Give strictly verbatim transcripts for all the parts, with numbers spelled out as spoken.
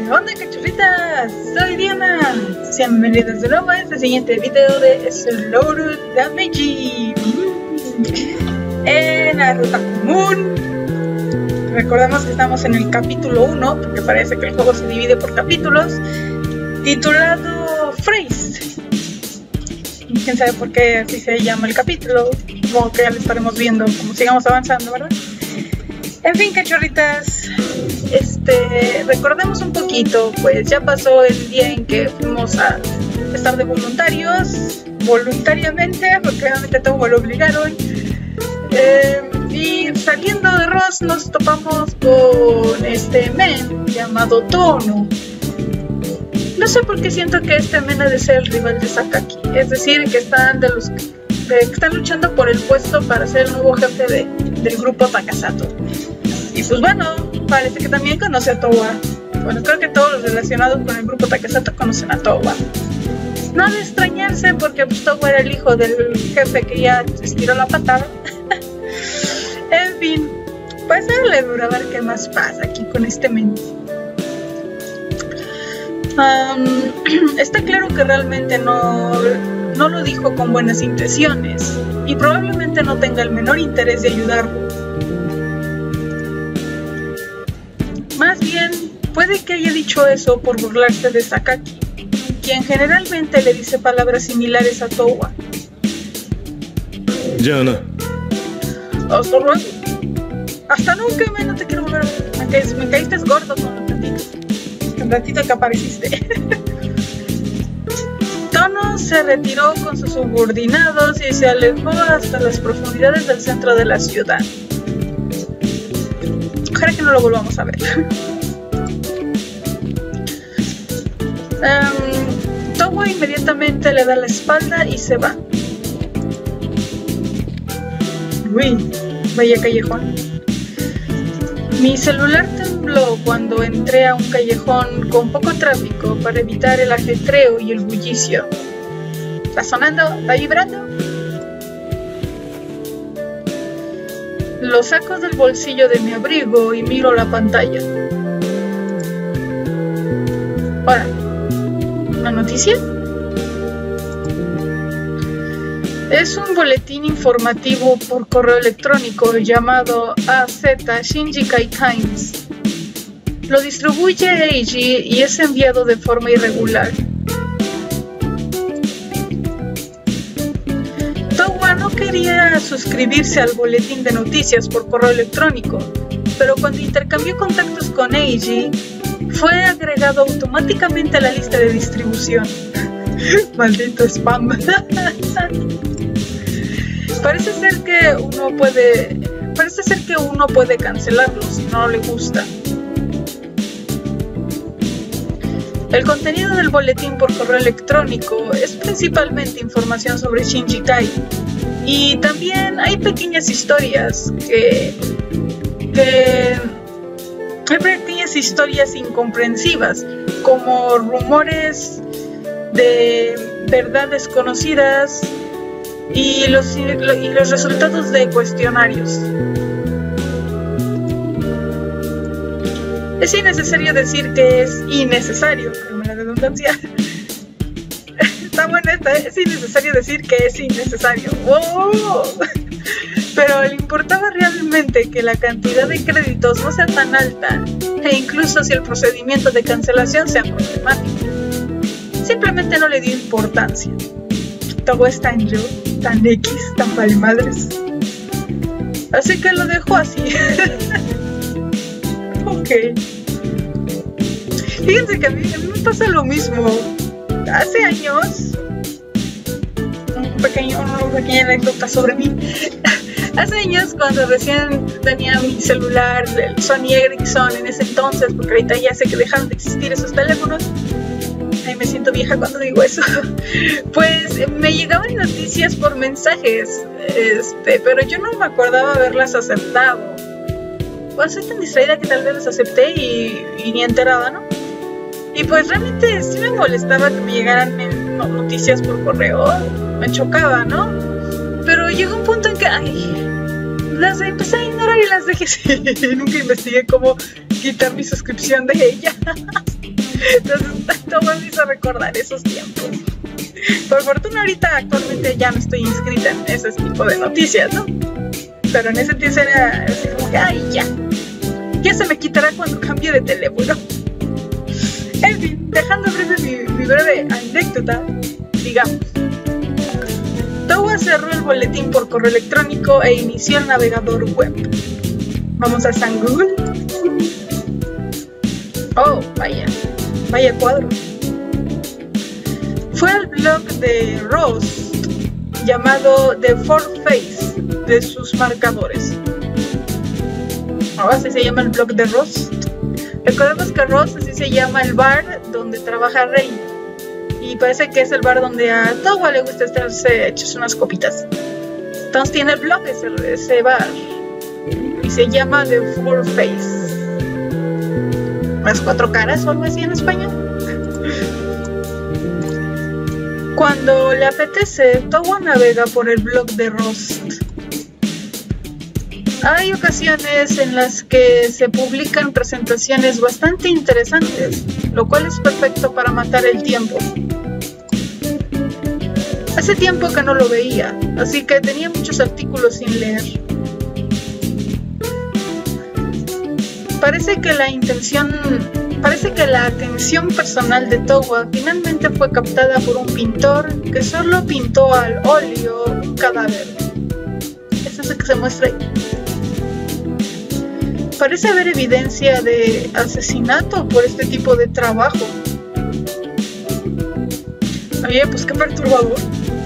Hola cachorritas, soy Diana. Sean bienvenidos de nuevo a este siguiente video de Slowed Damage en la ruta común. Recordemos que estamos en el capítulo uno, porque parece que el juego se divide por capítulos, titulado Phrase. Quién sabe por qué así se llama el capítulo, como que ya lo estaremos viendo como sigamos avanzando, ¿verdad? En fin, cachorritas, este, recordemos un poquito, pues ya pasó el día en que fuimos a estar de voluntarios, voluntariamente, porque realmente todo lo obligaron. Eh, y saliendo de Ross nos topamos con este men llamado Tono. No sé por qué siento que este men ha de ser el rival de Sakaki, es decir, que están de los de, que están luchando por el puesto para ser el nuevo jefe de, del grupo Takasato. Y pues bueno, parece que también conoce a Towa. Bueno, creo que todos los relacionados con el grupo Takasato conocen a Towa. No de extrañarse porque pues, Towa era el hijo del jefe que ya estiró la patada. En fin, pues darle duro a ver qué más pasa aquí con este men. Um, está claro que realmente no, no lo dijo con buenas intenciones y probablemente no tenga el menor interés de ayudarlo. Más bien, puede que haya dicho eso por burlarse de Sakaki, quien generalmente le dice palabras similares a Towa. Ya no. Hasta luego. Hasta nunca, man, no te quiero volver a ver. Me, ca me caíste gordo con un ratito. Un ratito que apareciste. Tono se retiró con sus subordinados y se alejó hasta las profundidades del centro de la ciudad. Ojalá que no lo volvamos a ver. um, Towa inmediatamente le da la espalda y se va. Uy, vaya callejón. Mi celular tembló cuando entré a un callejón con poco tráfico para evitar el ajetreo y el bullicio. ¿Está sonando? ¿Está vibrando? Lo saco del bolsillo de mi abrigo y miro la pantalla. Ahora, ¿una noticia? Es un boletín informativo por correo electrónico llamado A Z Shinjikai Times. Lo distribuye Eiji y es enviado de forma irregular. Towa no quería suscribirse al boletín de noticias por correo electrónico, pero cuando intercambió contactos con Eiji, fue agregado automáticamente a la lista de distribución. Maldito spam. Parece ser que uno puede, parece ser que uno puede cancelarlo si no le gusta. El contenido del boletín por correo electrónico es principalmente información sobre Shinjikai y también hay pequeñas historias que, que hay pequeñas historias incomprensivas como rumores de verdades conocidas y los, y los resultados de cuestionarios. Es innecesario decir que es innecesario, como la redundancia. Está buena esta, es innecesario decir que es innecesario. ¡Oh! Pero le importaba realmente que la cantidad de créditos no sea tan alta, e incluso si el procedimiento de cancelación sea problemático. Simplemente no le dio importancia. Todo es tan yo, tan X, tan palimadres. Así que lo dejó así. Ok. Fíjense que a mí, a mí me pasa lo mismo. Hace años, un pequeño, una pequeña anécdota sobre mí. Hace años, cuando recién tenía mi celular, el Sony Ericsson en ese entonces, porque ahorita ya sé que dejaron de existir esos teléfonos. Ay, me siento vieja cuando digo eso. Pues me llegaban noticias por mensajes, este, pero yo no me acordaba haberlas aceptado. Pues soy tan distraída que tal vez las acepté y, y ni enterada, ¿no? Y pues realmente sí me molestaba que me llegaran noticias por correo, me chocaba, ¿no? Pero llegó un punto en que, ay, las empecé a ignorar y las dejé. Nunca investigué cómo quitar mi suscripción de ella. Entonces todo me hizo recordar esos tiempos. Por fortuna ahorita actualmente ya no estoy inscrita en ese tipo de noticias, ¿no? Pero en ese entonces era así como que, ay, ya. Ya se me quitará cuando cambie de teléfono. En fin, dejando breve mi, mi breve anécdota, digamos. Towa cerró el boletín por correo electrónico e inició el navegador web. Vamos a San Google. Oh, vaya, vaya cuadro. Fue al blog de Ross llamado The Fourth Face de sus marcadores. Ahora sí se llama el blog de Ross. Recordemos que Ross así se llama el bar donde trabaja Rey. Y parece que es el bar donde a Towa le gusta estarse hechos unas copitas. Entonces tiene el blog ese, ese bar. Y se llama The Four Face. Las cuatro caras o algo así en español. Cuando le apetece, Towa navega por el blog de Ross. Hay ocasiones en las que se publican presentaciones bastante interesantes, lo cual es perfecto para matar el tiempo. Hace tiempo que no lo veía, así que tenía muchos artículos sin leer. Parece que la intención, parece que la atención personal de Towa finalmente fue captada por un pintor que solo pintó al óleo un cadáver. Eso es lo que se muestra ahí. Parece haber evidencia de asesinato por este tipo de trabajo. Oye, pues qué perturbador.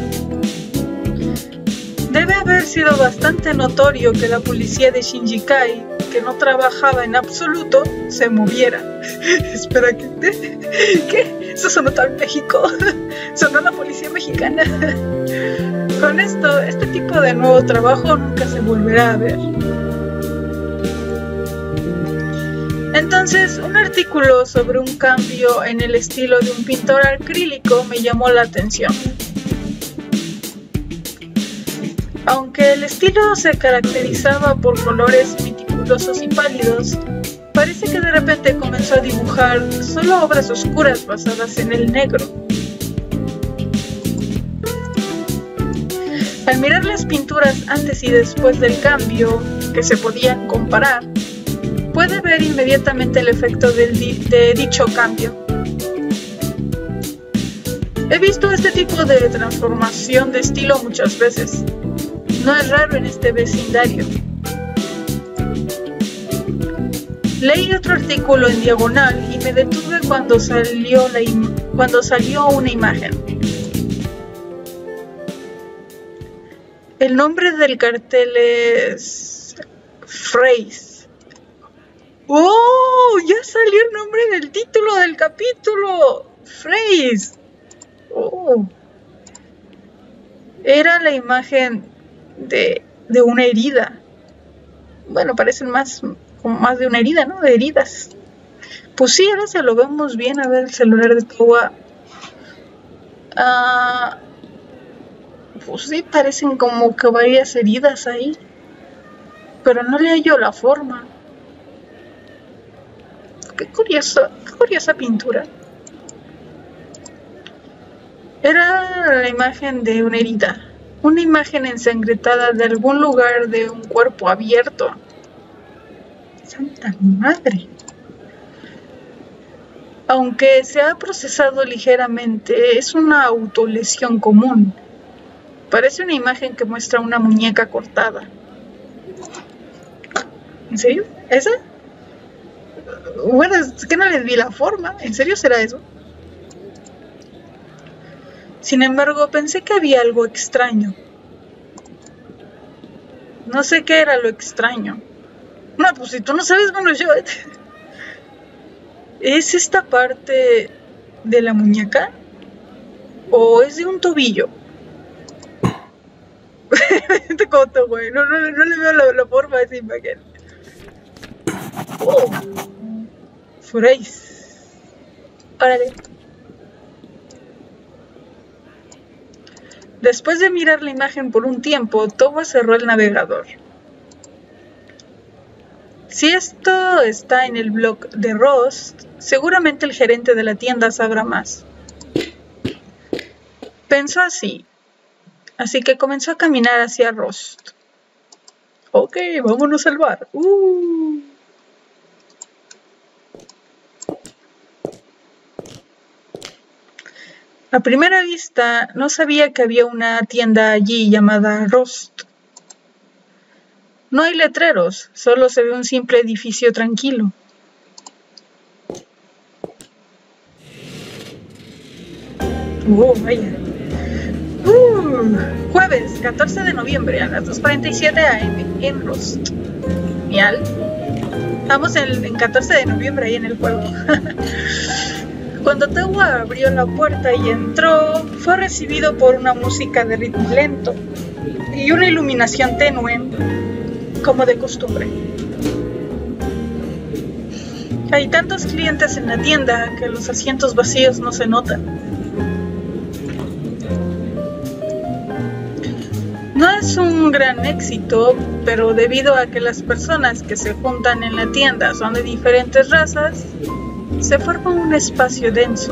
Debe haber sido bastante notorio que la policía de Shinjikai, que no trabajaba en absoluto, se moviera. Espera, ¿qué? ¿Qué? Eso sonó tan México. Sonó la policía mexicana. Con esto, este tipo de nuevo trabajo nunca se volverá a ver. Entonces, un artículo sobre un cambio en el estilo de un pintor acrílico me llamó la atención. Aunque el estilo se caracterizaba por colores meticulosos y pálidos, parece que de repente comenzó a dibujar solo obras oscuras basadas en el negro. Al mirar las pinturas antes y después del cambio, que se podían comparar, puede ver inmediatamente el efecto del di de dicho cambio. He visto este tipo de transformación de estilo muchas veces. No es raro en este vecindario. Leí otro artículo en diagonal y me detuve cuando salió, la cuando salió una imagen. El nombre del cartel es Phrase. ¡Oh! Ya salió el nombre del título del capítulo. Phrase. Oh. Era la imagen de, de una herida. Bueno, parecen más como más de una herida, ¿no? De heridas. Pues sí, ahora se lo vemos bien. A ver el celular de Towa. Ah... Pues sí, parecen como que varias heridas ahí. Pero no le hallo la forma. Qué curioso, qué curiosa pintura. Era la imagen de una herida. Una imagen ensangrentada de algún lugar de un cuerpo abierto. ¡Santa madre! Aunque se ha procesado ligeramente, es una autolesión común. Parece una imagen que muestra una muñeca cortada. ¿En serio? ¿Esa? Bueno, es que no les vi la forma. ¿En serio será eso? Sin embargo, pensé que había algo extraño. No sé qué era lo extraño. No, pues si tú no sabes, bueno, yo... ¿Es esta parte de la muñeca? ¿O es de un tobillo? Este coto, güey. No, no, no le veo la, la forma de esa imagen. Oh. Phrase. Órale. Después de mirar la imagen por un tiempo, Towa cerró el navegador. Si esto está en el blog de Rost, seguramente el gerente de la tienda sabrá más. Pensó así, así que comenzó a caminar hacia Rost. Ok, vámonos al bar. Uh. A primera vista, no sabía que había una tienda allí llamada Rost. No hay letreros, solo se ve un simple edificio tranquilo. Oh, vaya. Uh, jueves, catorce de noviembre a las dos cuarenta y siete a eme en Rost. Genial. Estamos en, en catorce de noviembre ahí en el juego. Cuando Tewa abrió la puerta y entró, fue recibido por una música de ritmo lento y una iluminación tenue, como de costumbre. Hay tantos clientes en la tienda que los asientos vacíos no se notan. No es un gran éxito, pero debido a que las personas que se juntan en la tienda son de diferentes razas, se forma un espacio denso.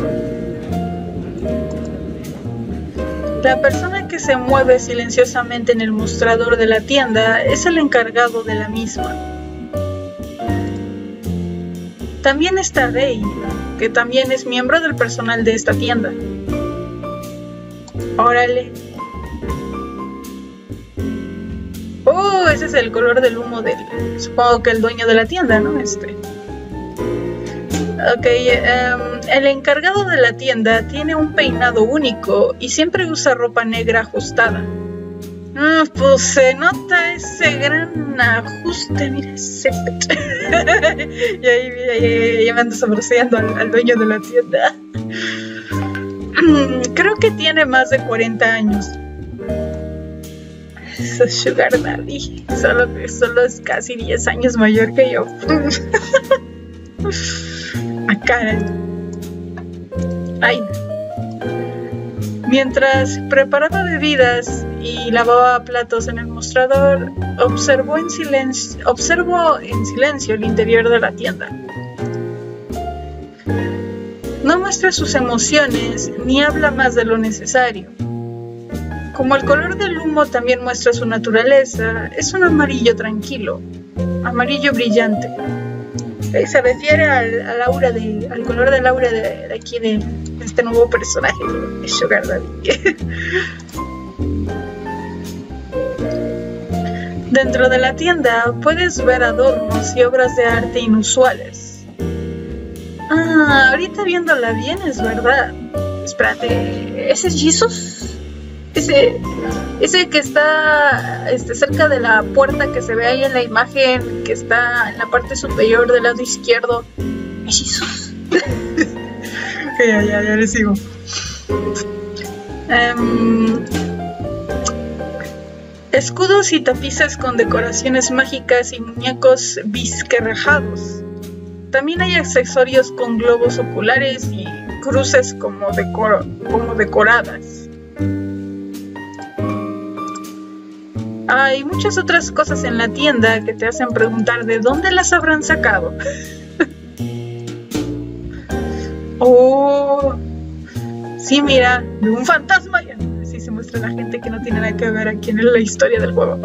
La persona que se mueve silenciosamente en el mostrador de la tienda es el encargado de la misma. También está Rei, que también es miembro del personal de esta tienda. Órale. Oh, ese es el color del humo del... Supongo que el dueño de la tienda, ¿no? Este... Ok, um, el encargado de la tienda tiene un peinado único y siempre usa ropa negra ajustada. Mm, pues se nota ese gran ajuste, mira ese... y ahí, ahí, ahí me ando sobreseando al, al dueño de la tienda. Creo que tiene más de cuarenta años. Eso es Sugar Daddy. Solo, solo es casi diez años mayor que yo. ¡A cara! Ay. Mientras preparaba bebidas y lavaba platos en el mostrador, observó en silencio, observó en silencio el interior de la tienda. No muestra sus emociones ni habla más de lo necesario. Como el color del humo también muestra su naturaleza, es un amarillo tranquilo, amarillo brillante. Se refiere al, al aura de, al color del aura de, de aquí de, de este nuevo personaje de Sugar Daddy. Dentro de la tienda puedes ver adornos y obras de arte inusuales. Ah, ahorita viéndola bien es verdad. Espérate, ¿ese es Jesus? Ese, ese que está este, cerca de la puerta que se ve ahí en la imagen, que está en la parte superior del lado izquierdo. ¿Es Jesus? ya, ya, ya le sigo. Um, escudos y tapices con decoraciones mágicas y muñecos bisquerrajados. También hay accesorios con globos oculares y cruces como, decor como decoradas. Hay muchas otras cosas en la tienda que te hacen preguntar de dónde las habrán sacado. Oh, sí, mira, de un fantasma. Así se muestra la gente que no tiene nada que ver aquí en la historia del juego.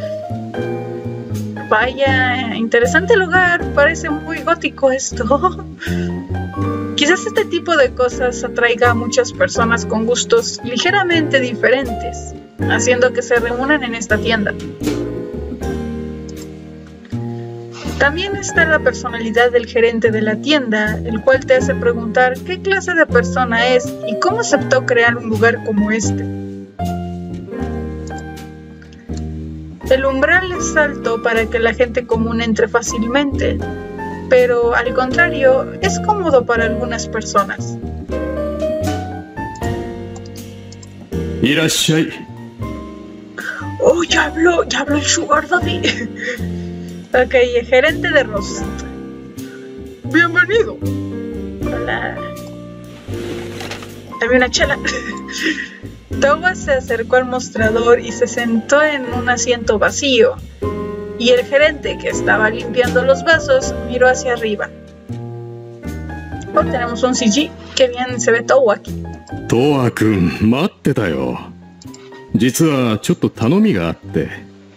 Vaya, interesante lugar, parece muy gótico esto. Quizás este tipo de cosas atraiga a muchas personas con gustos ligeramente diferentes, haciendo que se reúnan en esta tienda. También está la personalidad del gerente de la tienda, el cual te hace preguntar qué clase de persona es y cómo aceptó crear un lugar como este. El umbral es alto para que la gente común entre fácilmente, pero al contrario, es cómodo para algunas personas. Irashai. Oh, ya habló, ya habló el Sugar Daddy. Ok, el gerente de Rost. Bienvenido. Hola. Dame una chela. Towa se acercó al mostrador y se sentó en un asiento vacío. y el gerente, que estaba limpiando los vasos, miró hacia arriba. Oh, tenemos un C G. Qué bien se ve Towa aquí. Towa-kun, 待ってたよ。実はちょっと頼みがあって。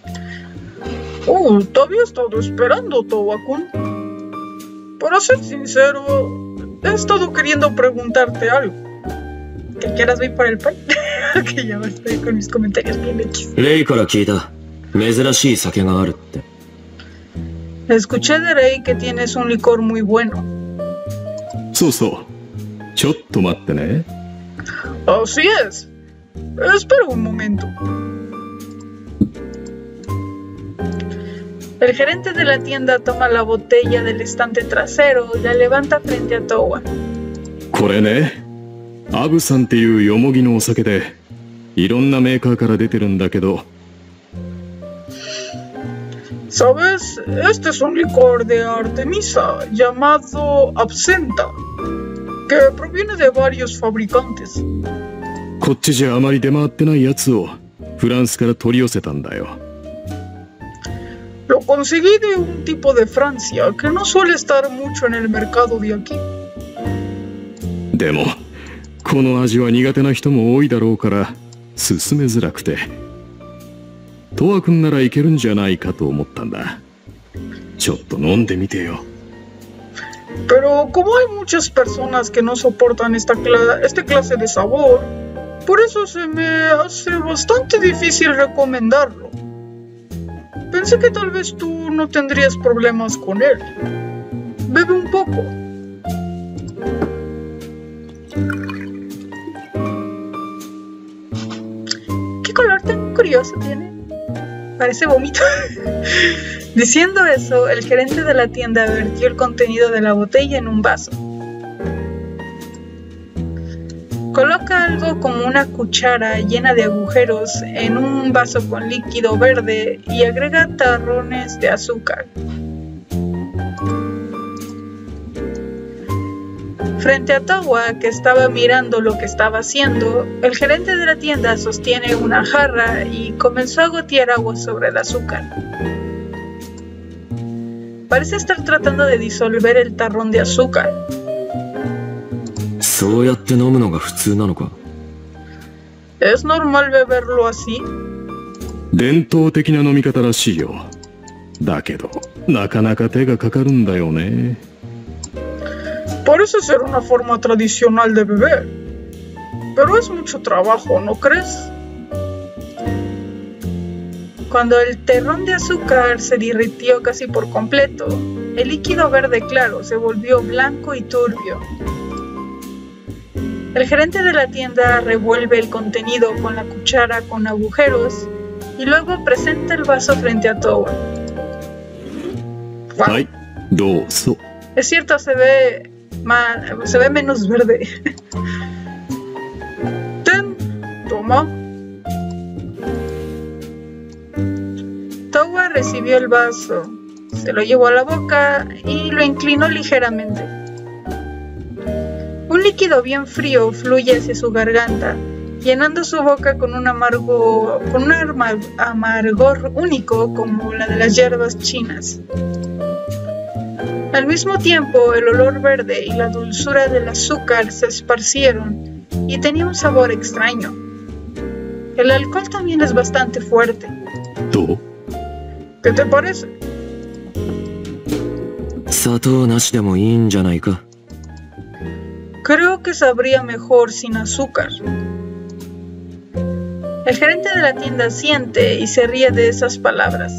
Oh, te había estado esperando, Towa-kun. Para ser sincero, he estado queriendo preguntarte algo. ¿Que quieras ir por el pan? Que ya estoy con mis comentarios bien hechos. Reiから聞いた。珍しい酒があるって。 Escuché de Rei que tienes un licor muy bueno. そうそう。ちょっと待ってね。 Así es. Espera un momento. El gerente de la tienda toma la botella del estante trasero y la levanta frente a Towa. これね、アブさんっていうヨモギのお酒で、いろんなメーカーから出てるんだけど。 ¿Sabes? Este es un licor de Artemisa llamado Absenta, que proviene de varios fabricantes. こっちじゃあまり出回ってないやつをフランスから取り寄せたんだよ。 Lo conseguí de un tipo de Francia que no suele estar mucho en el mercado de aquí. でも、この味は苦手な人も多いだろうから勧めづらくて。トワ君ならいけるんじゃないかと思ったんだ。ちょっと飲んでみてよ。 Pero como hay muchas personas que no soportan esta cla este clase de sabor, por eso se me hace bastante difícil recomendarlo. Pensé que tal vez tú no tendrías problemas con él. Bebe un poco. ¿Qué color tan curioso tiene? Parece vómito. Diciendo eso, el gerente de la tienda vertió el contenido de la botella en un vaso. Coloca algo como una cuchara llena de agujeros en un vaso con líquido verde y agrega tarrones de azúcar. Frente a Towa, que estaba mirando lo que estaba haciendo, el gerente de la tienda sostiene una jarra y comenzó a gotear agua sobre el azúcar. Parece estar tratando de disolver el tarrón de azúcar. そうやって飲むのが普通なのか? ¿Es normal beberlo así? 伝統的な飲み方らしいよ。だけど、なかなか手がかかるんだよね。 Parece ser una forma tradicional de beber, pero es mucho trabajo, ¿no crees? Cuando el terrón de azúcar se derritió casi por completo, el líquido verde claro se volvió blanco y turbio. El gerente de la tienda revuelve el contenido con la cuchara con agujeros y luego presenta el vaso frente a Towa. Ay, dozo. Es cierto, se ve más, se ve menos verde. Ten, toma. Towa recibió el vaso, se lo llevó a la boca y lo inclinó ligeramente. Un líquido bien frío fluye hacia su garganta, llenando su boca con un amargo, con un amargor único como la de las hierbas chinas. Al mismo tiempo, el olor verde y la dulzura del azúcar se esparcieron y tenía un sabor extraño. El alcohol también es bastante fuerte. ¿Tú? ¿Qué te parece? 砂糖なしでもいいんじゃないか? Creo que sabría mejor sin azúcar. El gerente de la tienda asiente y se ríe de esas palabras.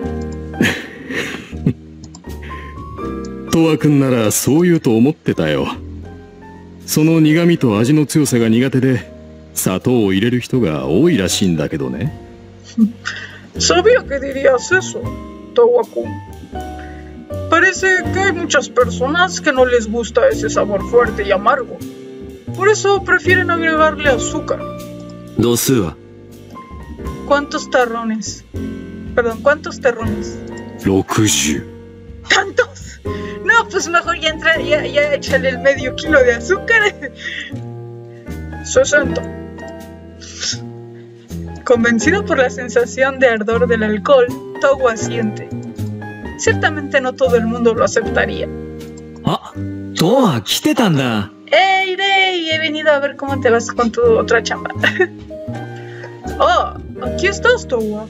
トワ君ならそう言うと思ってたよ。その苦味と味の強さが苦手で砂糖を入れる人が多いらしいんだけどね。 Sabía que dirías eso, Towa-kun. Parece que hay muchas personas que no les gusta ese sabor fuerte y amargo. Por eso prefieren agregarle azúcar. 度数は? ¿Cuántos terrones? Perdón, ¿cuántos terrones? ろくじゅう. ¿Tantos? No, pues mejor ya, entra, ya, ya échale el medio kilo de azúcar. sesenta. Convencido por la sensación de ardor del alcohol, Towa asiente. Ciertamente no todo el mundo lo aceptaría. Ah, Towa,来てたんだ. ¡Ey, Rey! He venido a ver cómo te vas con tu otra chamba. ¡Oh! Aquí estás, Towa.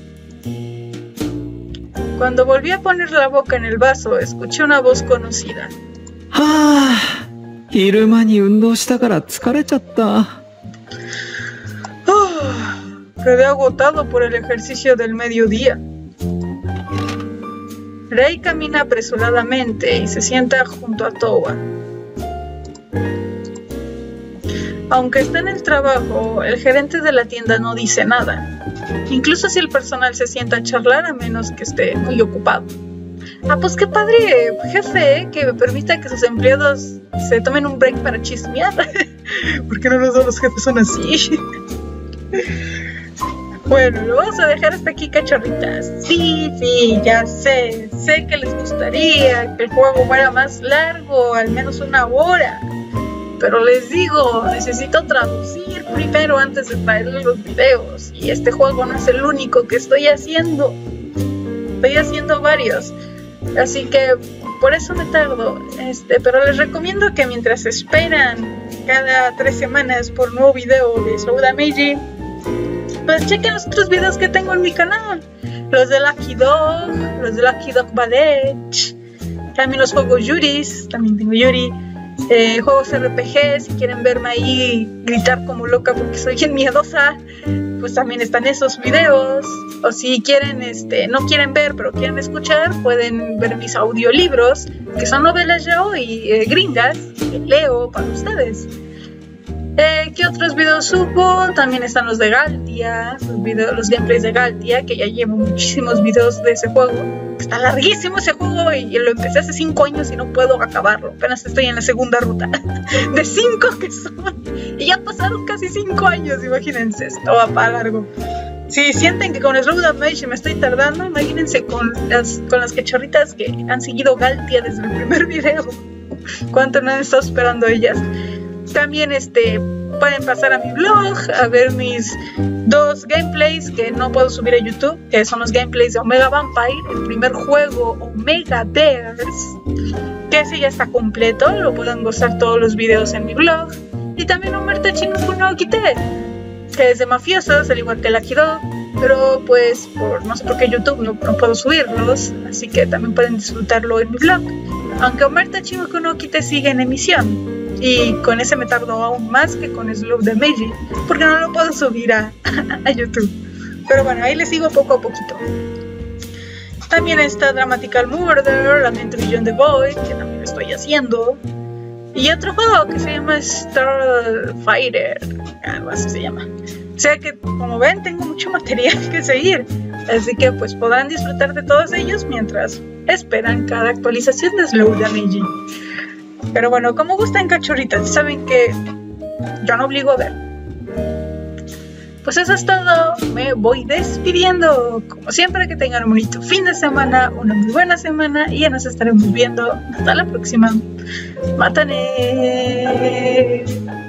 Cuando volví a poner la boca en el vaso, escuché una voz conocida. Ah, 昼間に運動したから疲れちゃった. Oh, quedé agotado por el ejercicio del mediodía. Rei camina apresuradamente y se sienta junto a Towa. Aunque está en el trabajo, el gerente de la tienda no dice nada. Incluso si el personal se sienta a charlar, a menos que esté muy ocupado. Ah, pues qué padre, jefe, ¿eh? Que me permita que sus empleados se tomen un break para chismear. ¿Por qué no todos los jefes son así? Bueno, lo vamos a dejar hasta aquí, cachorritas. Sí, sí, ya sé. Sé que les gustaría que el juego fuera más largo, al menos una hora. Pero les digo, necesito traducir primero antes de traerles los videos. Y este juego no es el único que estoy haciendo. Estoy haciendo varios. Así que por eso me tardo. Este, pero les recomiendo que mientras esperan cada tres semanas por un nuevo video de Souda Meiji, pues chequen los otros videos que tengo en mi canal. Los de Lucky Dog, los de Lucky Dog Ballet, también los juegos Yuris, también tengo Yuri. Eh, juegos R P G, si quieren verme ahí gritar como loca porque soy bien miedosa, pues también están esos videos. O si quieren, este, no quieren ver pero quieren escuchar, pueden ver mis audiolibros, que son novelas yaoi eh, gringas que leo para ustedes. Eh, ¿Qué otros videos subo? También están los de Galtia, los, video, los gameplays de Galtia, que ya llevo muchísimos videos de ese juego. Está larguísimo ese juego y lo empecé hace cinco años y no puedo acabarlo. Apenas estoy en la segunda ruta. De cinco que son. Y ya pasaron casi cinco años, imagínense. Esto va para largo. Si sienten que con Souda Meiji me estoy tardando, imagínense con las, con las cachorritas que han seguido Galtia desde el primer video. ¿Cuánto no han estado esperando ellas? También este, pueden pasar a mi blog a ver mis dos gameplays que no puedo subir a YouTube, que son los gameplays de Omega Vampire, el primer juego Omega Dares, que ese ya está completo, lo pueden gozar todos los videos en mi blog. Y también Omerta Chingoku no Kite, que es de mafiosos, al igual que Lucky Dog, pero pues por, no sé por qué YouTube no, no puedo subirlos, así que también pueden disfrutarlo en mi blog. Aunque Omerta Chingoku no Kite sigue en emisión. Y con ese me tardo aún más que con Souda Meiji, porque no lo puedo subir a, a YouTube. Pero bueno, ahí les sigo poco a poquito. También está Dramatical Murder, Lamento Beyond the Void, que también estoy haciendo. Y otro juego que se llama Starfighter, algo así se llama. O sea que, como ven, tengo mucho material que seguir. Así que pues podrán disfrutar de todos ellos mientras esperan cada actualización de Souda Meiji. Pero bueno, como gustan cachorritas, saben que yo no obligo a ver. Pues eso es todo, me voy despidiendo. Como siempre, que tengan un bonito fin de semana, una muy buena semana y ya nos estaremos viendo. Hasta la próxima. Mátane.